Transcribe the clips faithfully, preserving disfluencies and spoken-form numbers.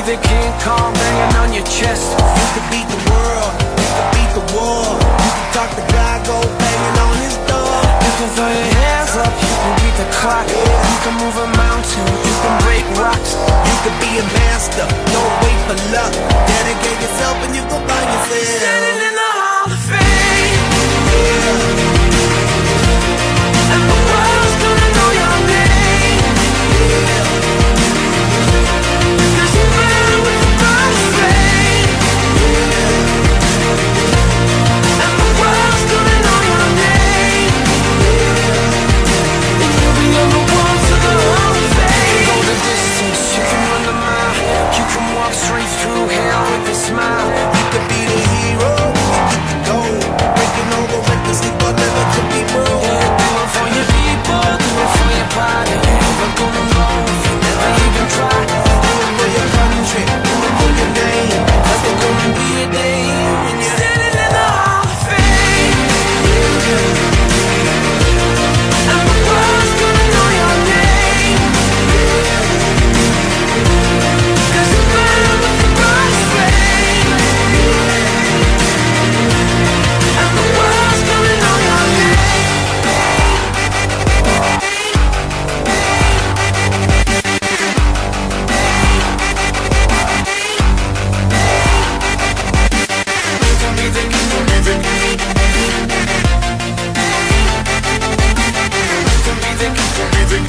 the King Kong banging on your chest. You could beat the world, you could beat the war. You can talk to God, go banging on his door. You can throw your hands up, you can beat the clock. You can move a mountain, you can break rocks. You could be a master, don't wait for luck. Dedicate yourself and you go find yourself Standing in the Hall of Fame, yeah. and the world's gonna know your name, Yeah. cause you ran with the first flame, and the world's gonna know your name, and you'll be on the wall to the Hall of Fame. Go the distance, you can run the mile, you can walk straight through hell with a smile. You could be the hero, you get the gold. Breaking all the records, sleep on never could be broke. Yeah, do it for your people, do it for your pride. You ain't never gonna know if you never even try. Do it for your country, do it for your name. Cause there's gonna be a day when you're Standing in the Hall of Fame, and the world's gonna know your name, cause you burn with the first flame, and the world's gonna know your name. You can be the king of music. You can be the king of music.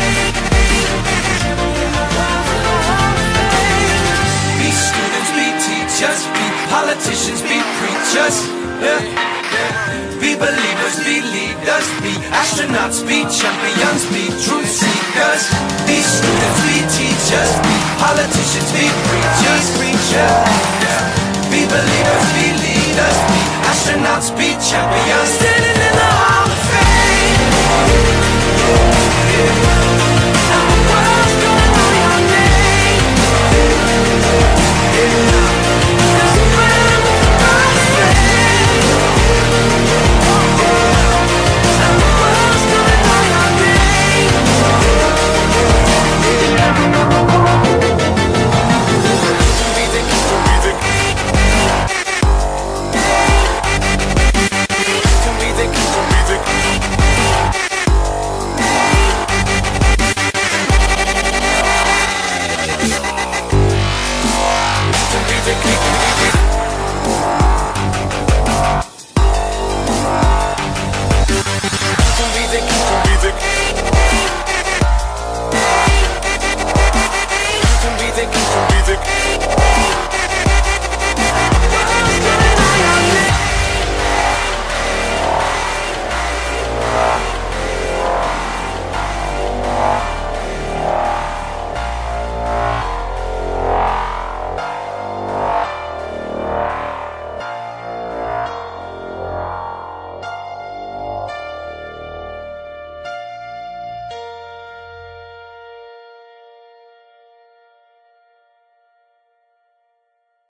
Be students, be teachers, be politicians, be preachers, yeah, yeah. Be believers, be leaders, be astronauts, be champions, be truth seekers. Be students, be teachers, be politicians, be preachers, preacher, yeah. Be believers, be leaders, be astronauts, be champions.